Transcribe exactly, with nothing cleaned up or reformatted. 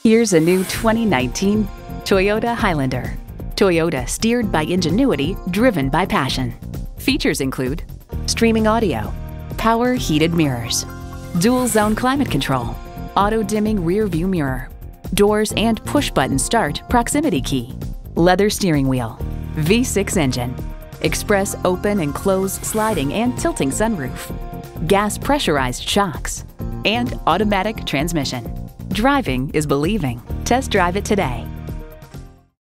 Here's a new twenty nineteen Toyota Highlander. Toyota, steered by ingenuity, driven by passion. Features include streaming audio, power heated mirrors, dual zone climate control, auto dimming rear view mirror, doors and push button start proximity key, leather steering wheel, V six engine, express open and close sliding and tilting sunroof, gas pressurized shocks, and automatic transmission. Driving is believing. Test drive it today.